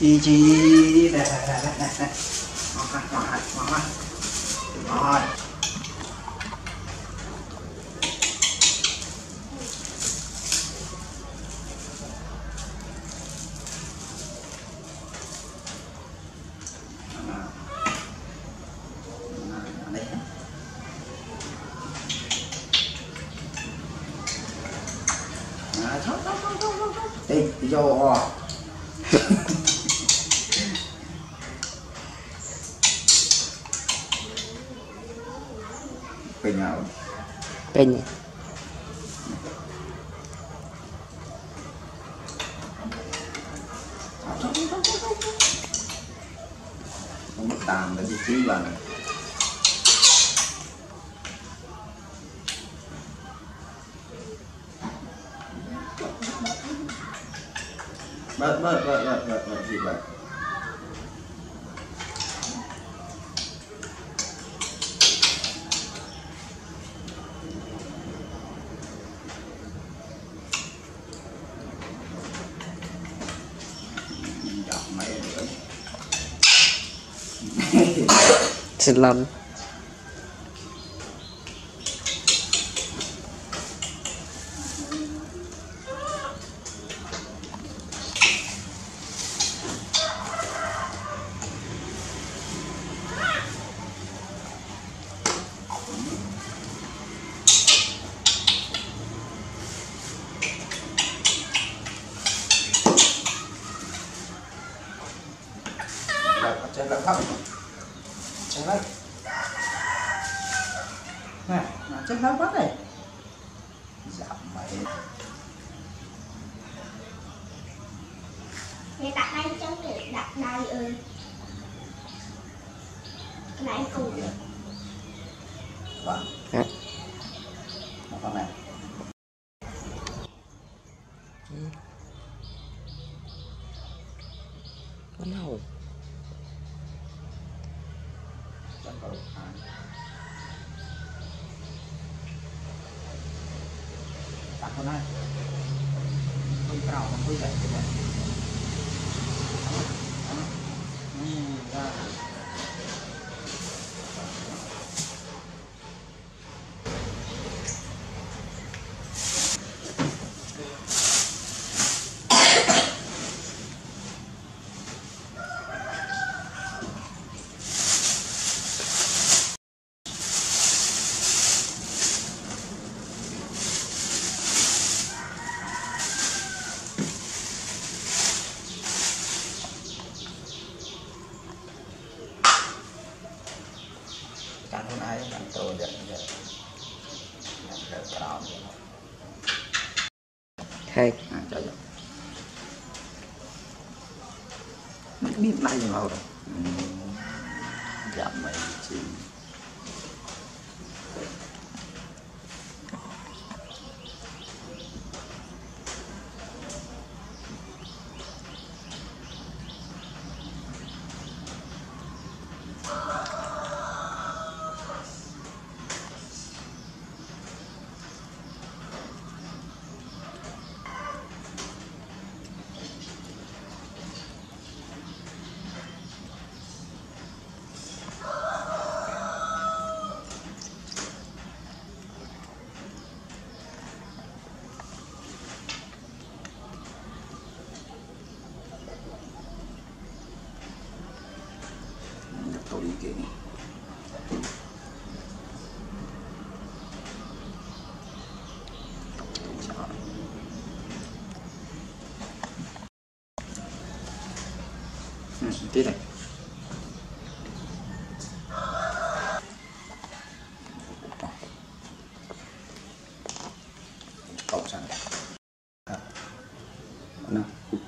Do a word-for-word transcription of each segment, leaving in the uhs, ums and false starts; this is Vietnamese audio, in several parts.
chi chi đây đây đây đây đây ngon quá ngon quá ngon quá rồi đi đi vô Pin nào Pin không biết tàn để đi chí lần bớt bớt bớt bớt bớt bớt gì vậy xin lỗi chân lật hấp chân lật này chân lật quá này giảm mày thì đặt đây chân để đặt đây ơi cái này cùng vâng con này con nào đặt con này không cao không cứ dậy như vậy ra cắn con ai cắn tôi được được được đó hay à, cho vô biết này màu rồi giảm mấy chi tôi ý kiến ừ, tí này cậu sang à. Nào.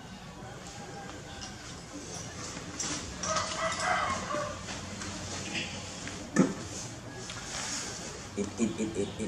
ít ít ít ít ít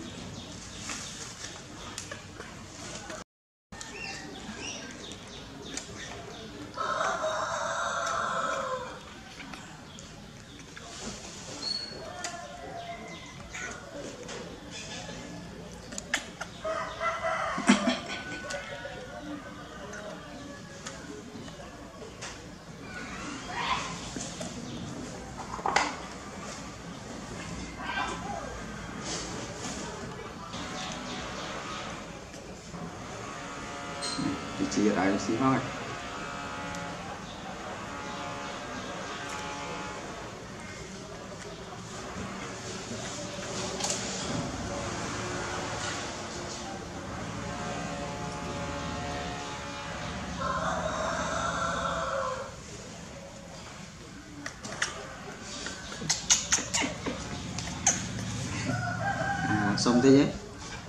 chia đại xí thôi à, xong thế nhé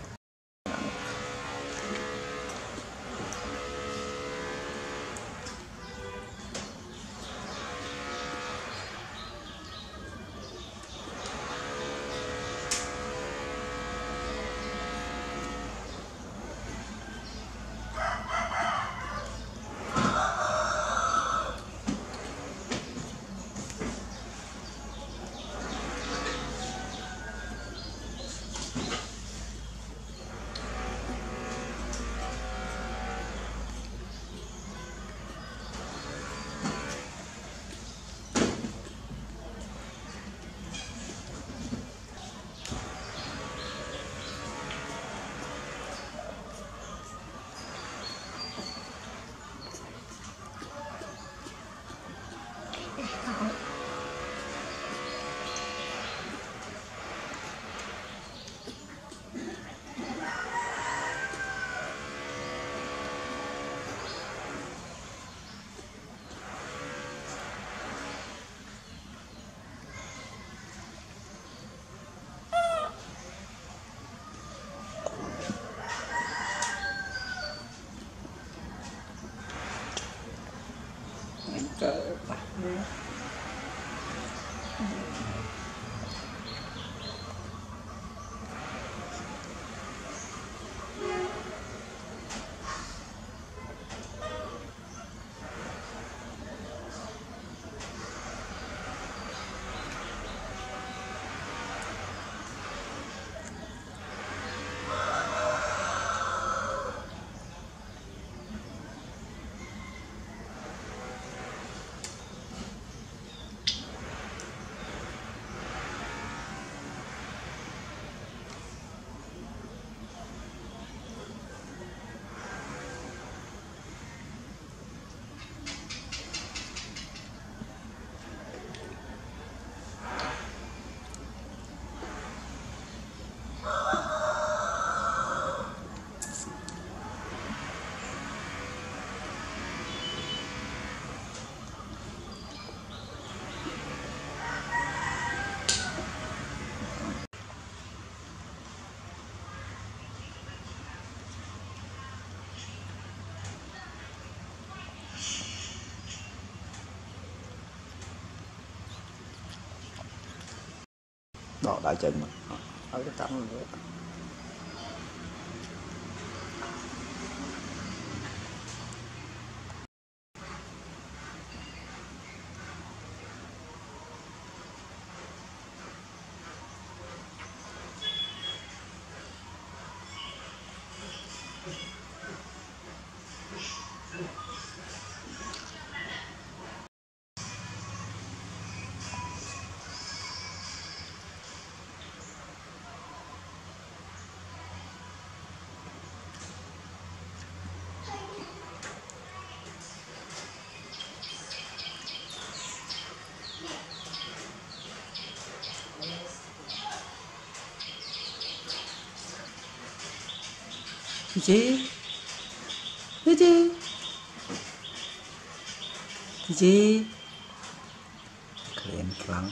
cỡ bỏ đại chân mà ở cái tắm nữa gì cái gì cái gì kalian pulang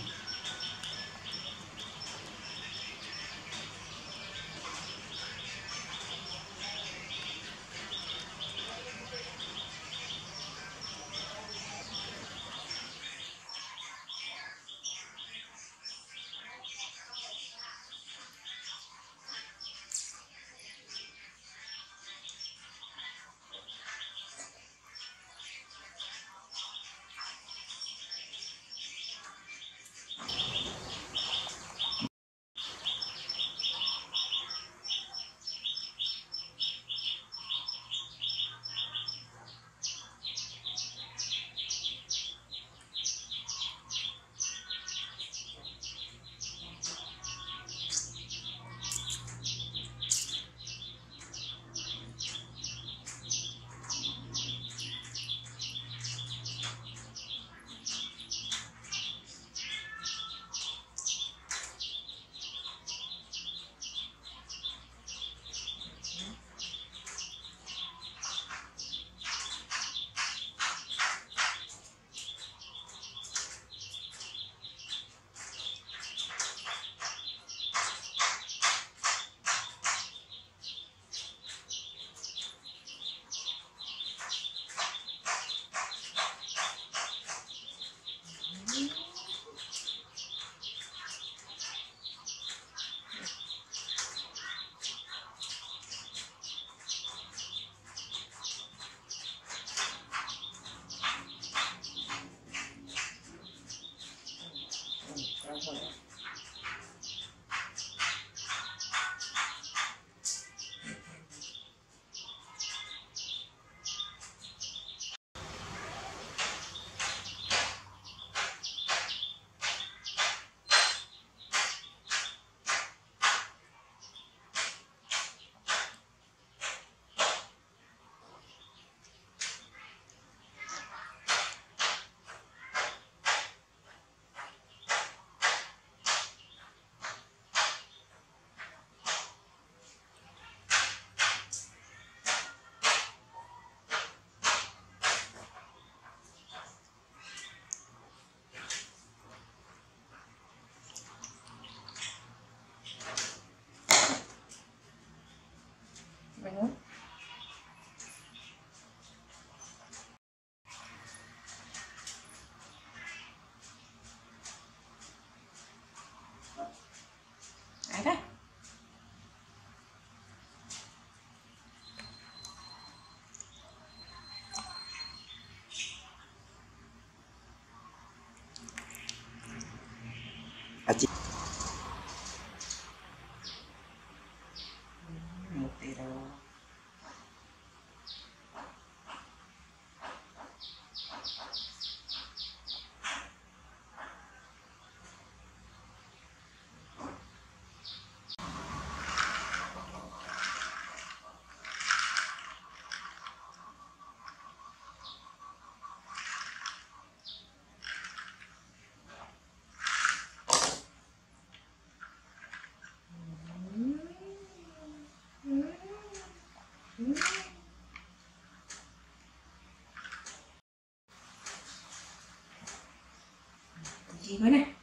chị với này.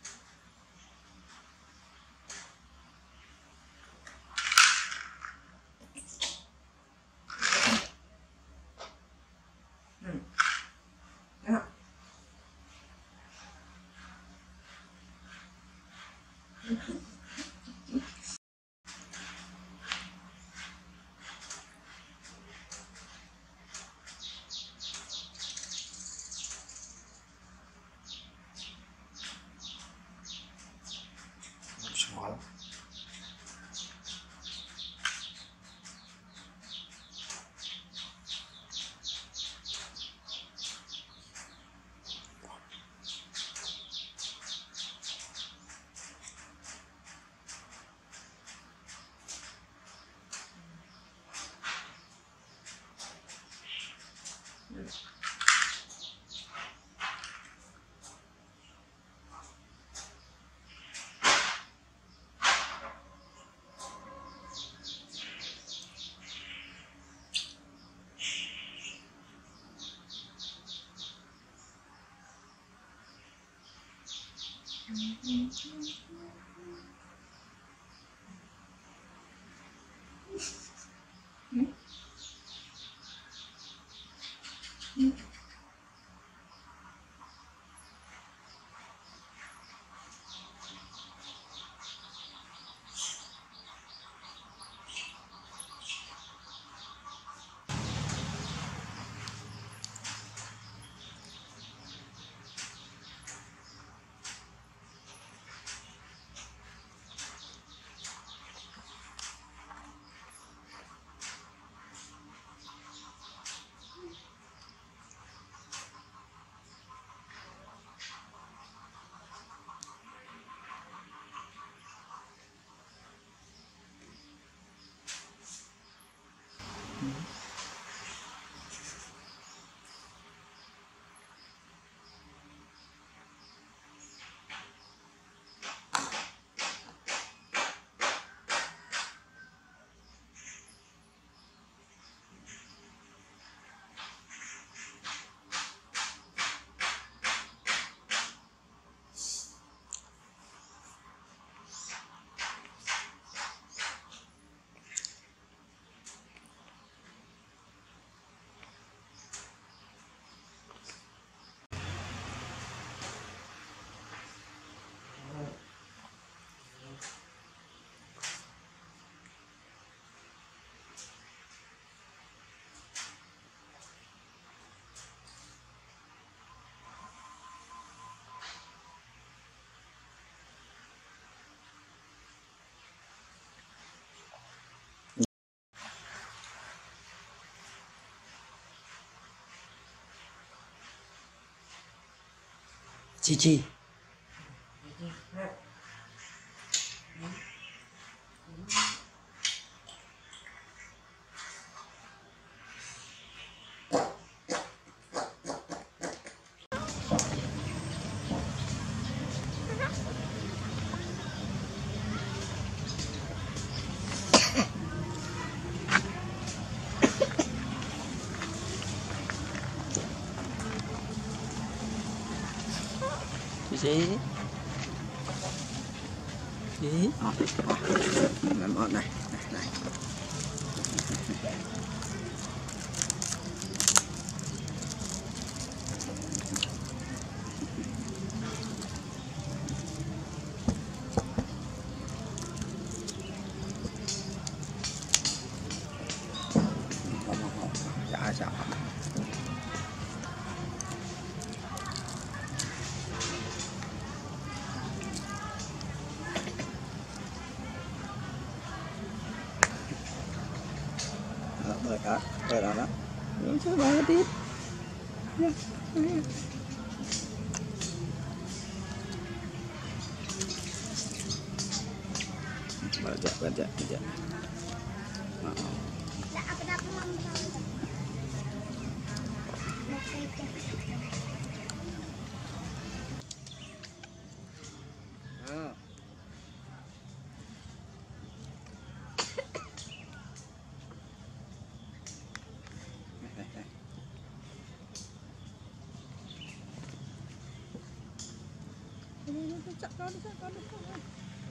Ừ. Đó. Small. Chi chi. Gì? Gì? Làm ớt này, này, này. Dạ, dạ. Bơi đó, bơi đó đó. Nó sẽ bơi tiếp. Baca, baca, baca. chắc con chắc con chắc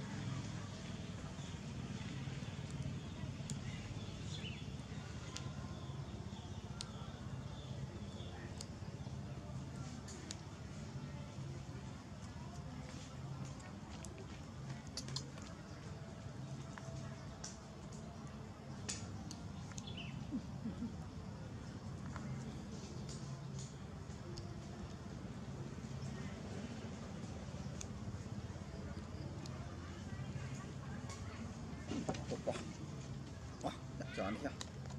Wah, wah, jangan ya.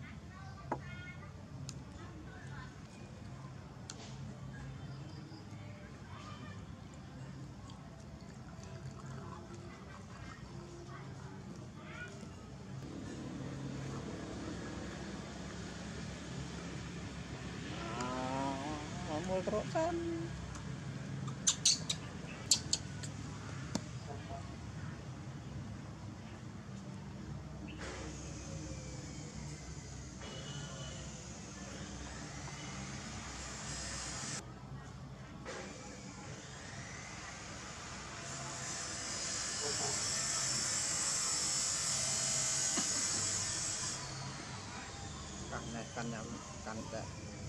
à mua cái rốt Căn này căn nhau căn đấy.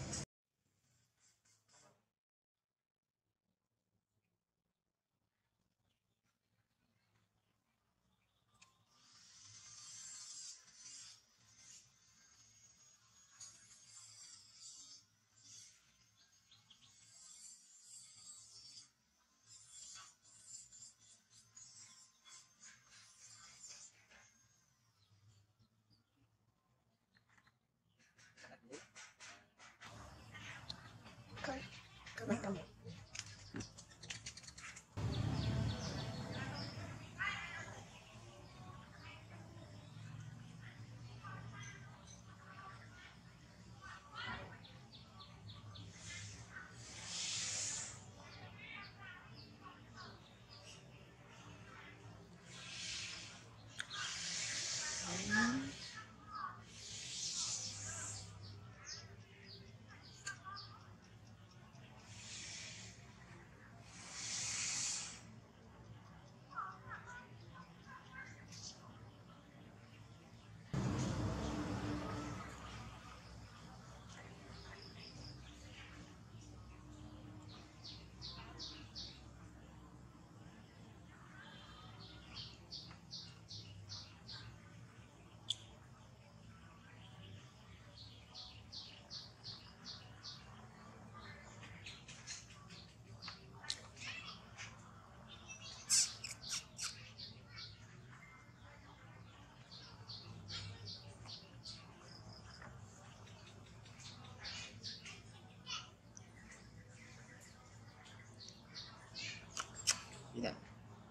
Gì đấy?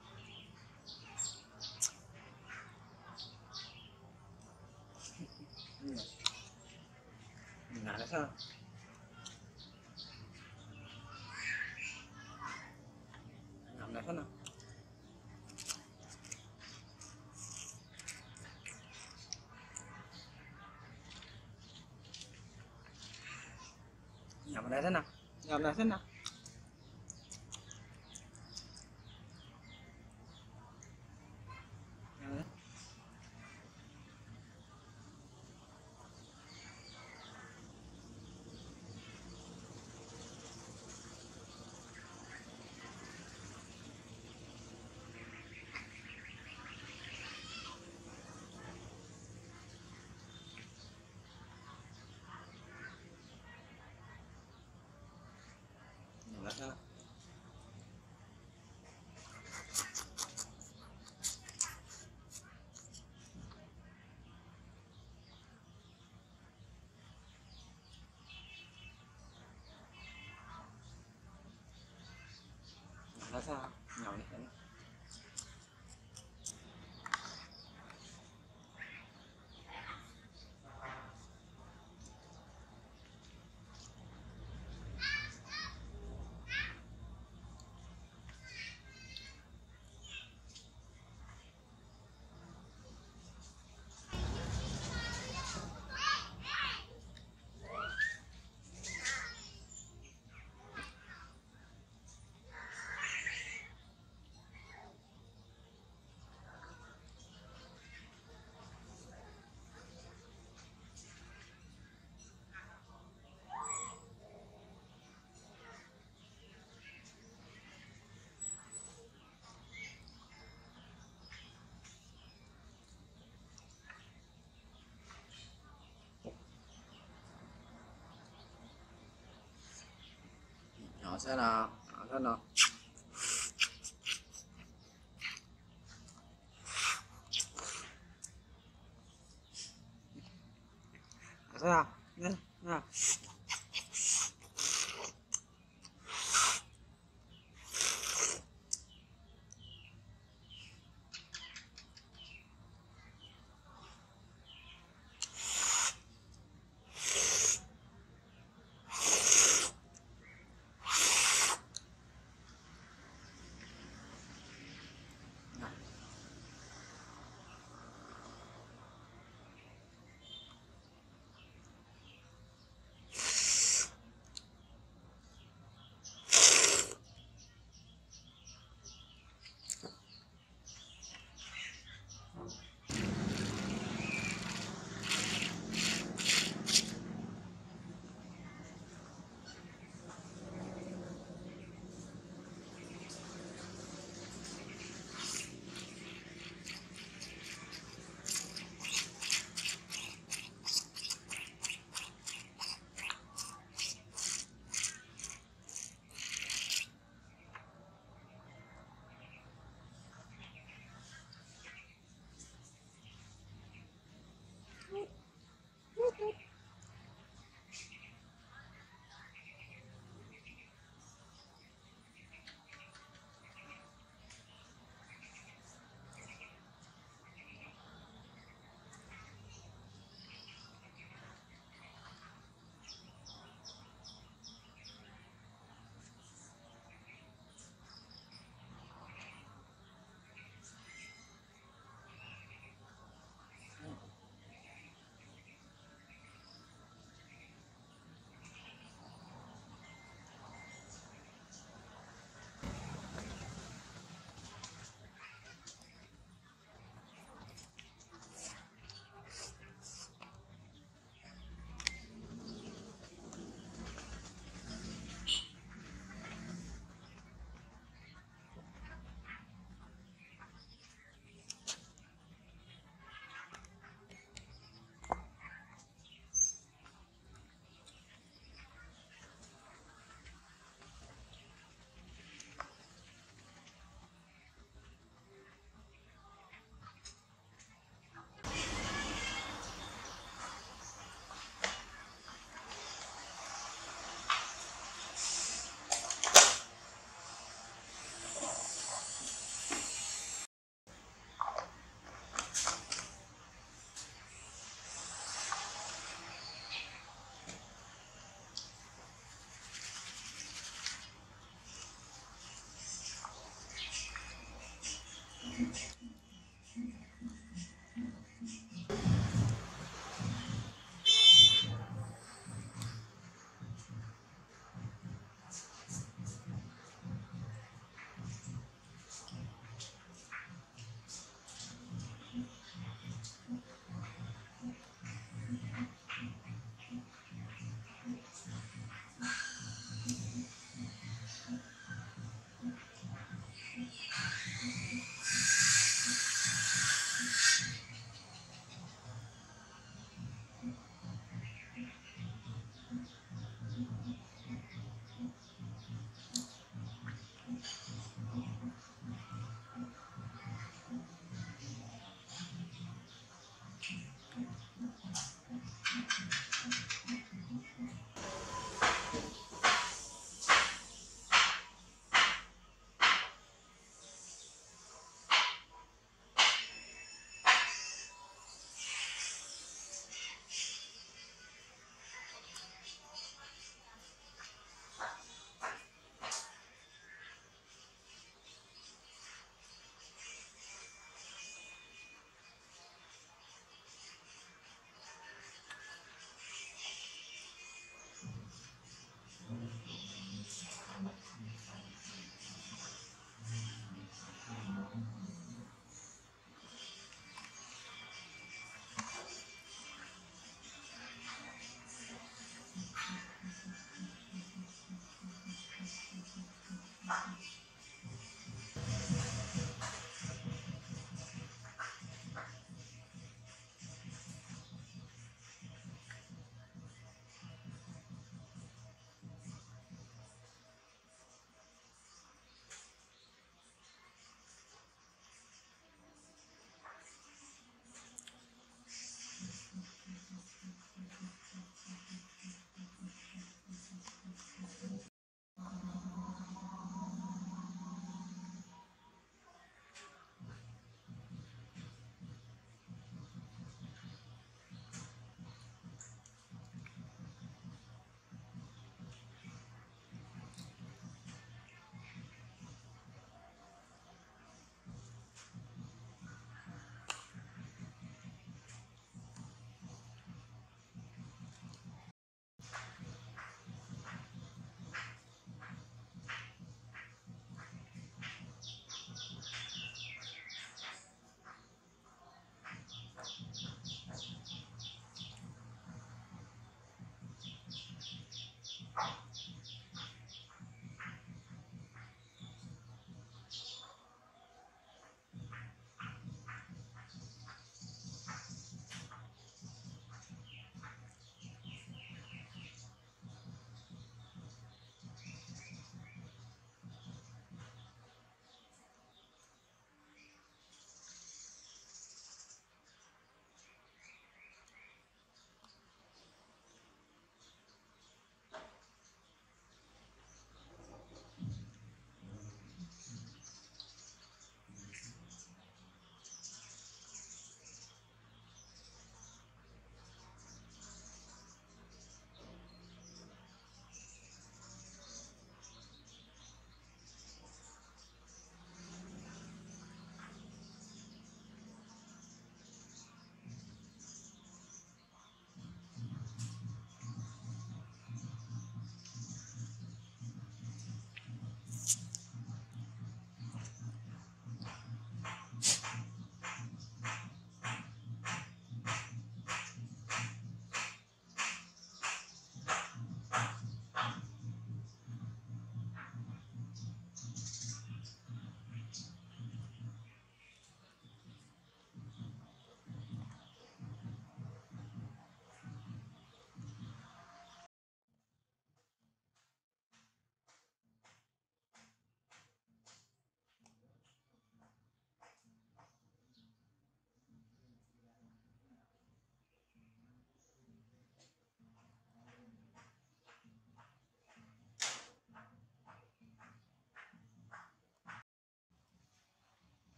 Ngã là sao? Ngậm là thế nào? Ngậm là thế nào? Ngậm là thế nào? Ngậm là thế nào? Là sao? Nhỏ này thế nào? Đó, xem nào, đó, xem nào. Đó, xem nào, nghe nào.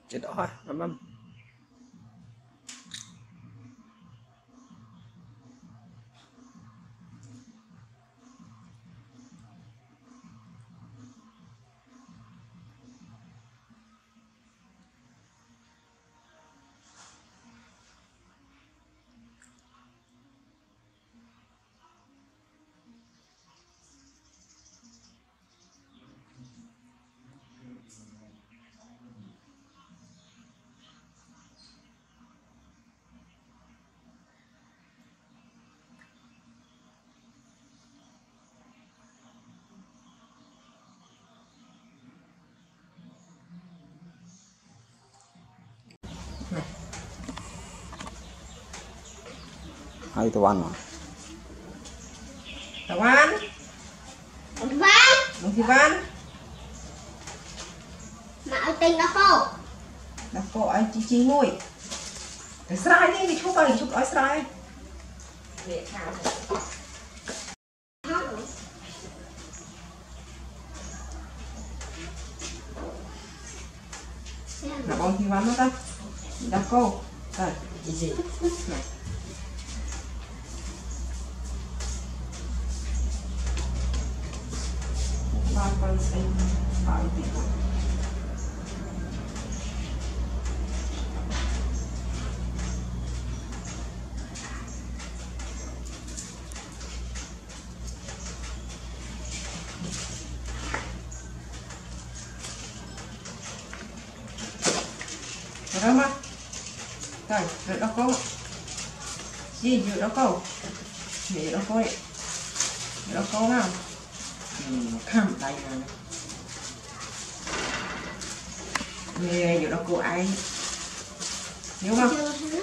chết đó mắm mắm hai tuan mà Tawan, Văn Bông Thị Văn, mà ở tên nó khô đặt cổ anh chi chi môi. Cái srai đi, đi chụp vào, đi chụp nói srai. Để khảo. Là Bông Thị Văn nó ta, đặt cổ. Rồi, gì gì. Này. Ba con xanh, ba tỷ con. Được không ạ? Rồi, rửa đau câu. Gì, rửa đau câu. Rửa đau câu đấy. Rửa đau câu nào. Khăm tay này. Nè, rửa đau câu ai. Hiểu không? chưa hứ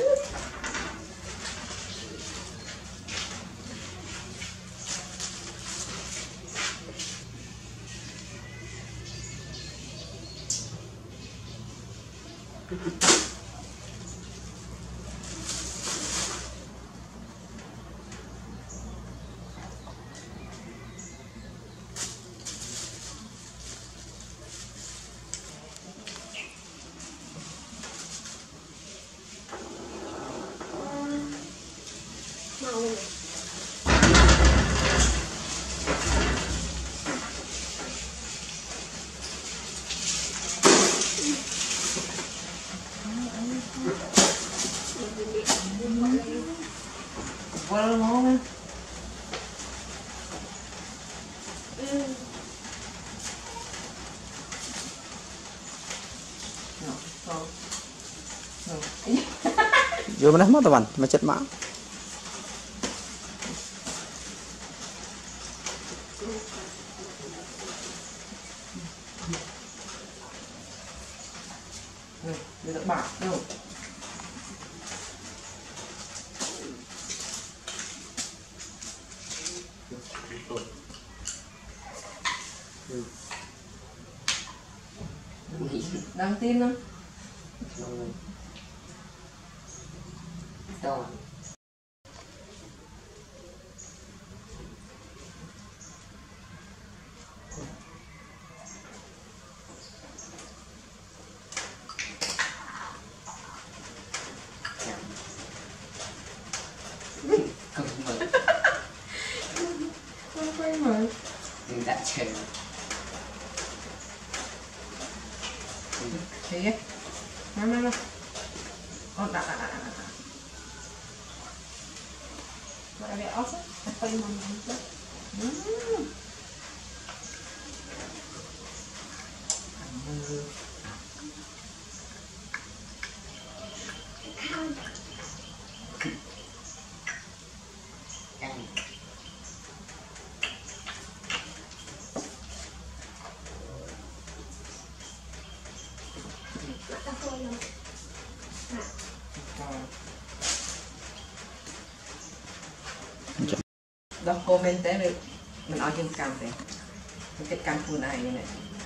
màu này. Qua nó ngon á. Ừ. Rồi, rồi. Rồi. vô bên đó mất tuan mà chết mã Rồi, bây giờ bạc đâu. Đang tin không? Đâu? Không mở Không quay mà. nhưng đã chơi Thế ấy. Mà mà mà. Ồ, đã đã đã đã đã. Mà để ớt á. Thật quay mà mà chết. Ừm. Không. ăn Mặt nó khô rồi. Đó, comment tế đi. Mình ở trên cam thế. Cái cam phun này như này.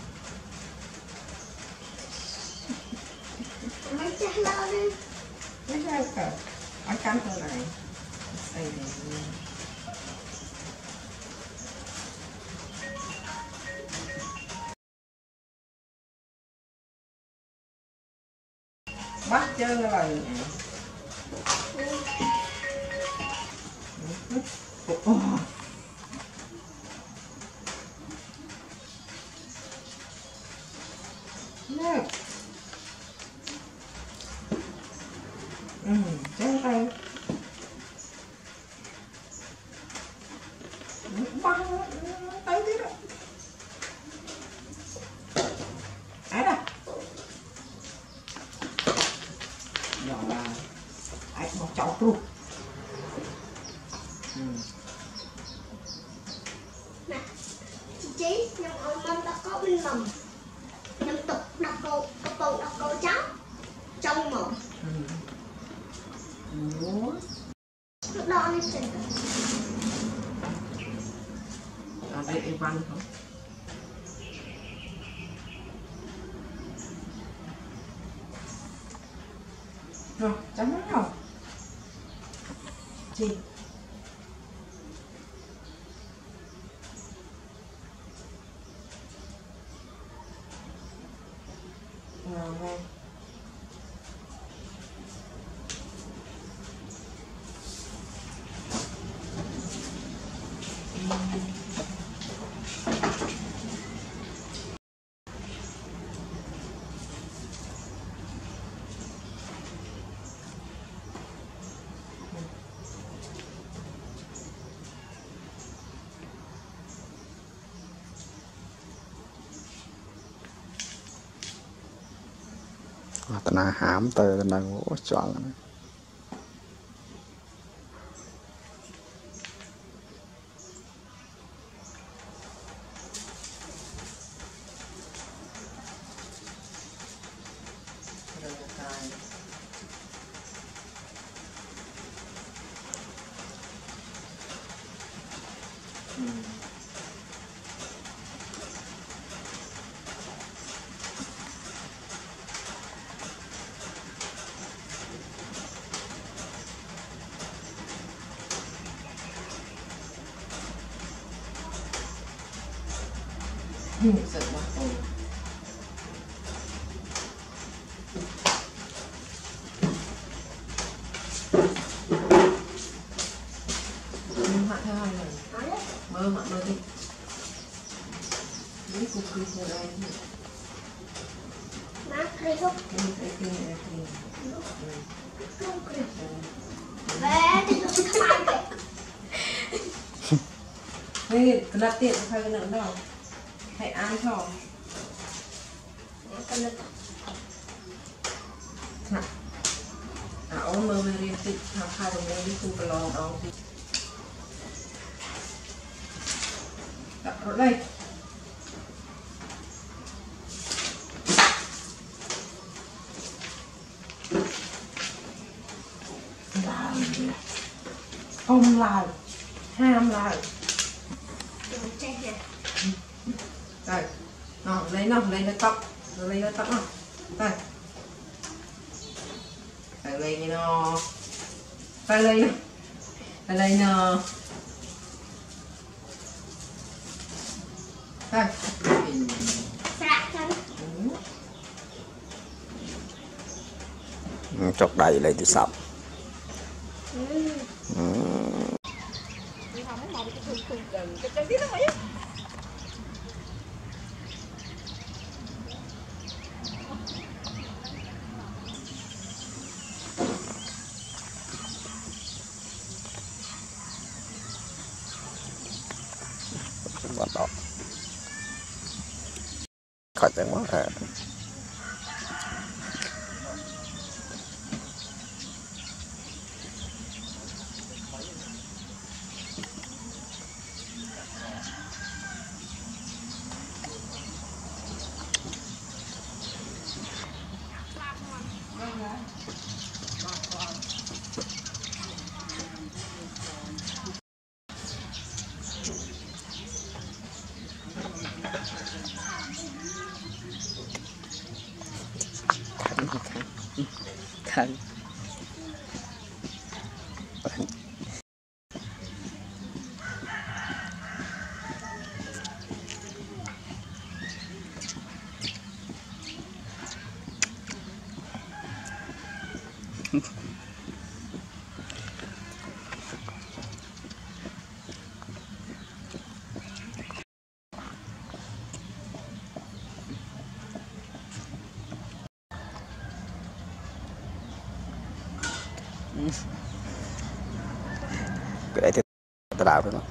Mấy trái lâu đi. Mấy sao cả. Ở cam phun này. Đây thì bắt chơi rồi nè ừ chơi tay băng tới tiếp đó ấy đâu nhỏ là ấy một cháu luôn ừ. Nè chị nhầm ông mâm đã có bên mầm nhầm tục đọc câu câu câu đọc câu cháu trong mồm ừ. lúc đó nó chừng ở đây em văn không rồi chấm hết rồi chị rồi này tận là hám từ tận là gỗ chọn rồi cài ừ. Ừ, sợ quá ôi mặn theo hai lần mơ mặn mơ đi mấy cục kia của đây má cây hút cái cái kia này kia không cười về thì nó không ai kể đây cái là tiện phải cái nữa đâu hãy ăn cho cái lực nè à ôm mơ về riêng tịt thằng khai đồng đi cùng cái lon đó đi đặt ở đây làm không làm ham làm đường chạy nè đây nó lấy nó lấy nó tóc nó lấy nó tóc nó đây phải lấy như nó phải lấy nó phải lấy nó đây sạc chân chọc đầy lấy từ sập bắt đầu khỏi tiếng quá à. Khăn cái đấy thì ta đào rồi nó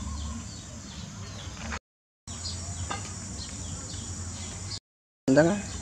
đó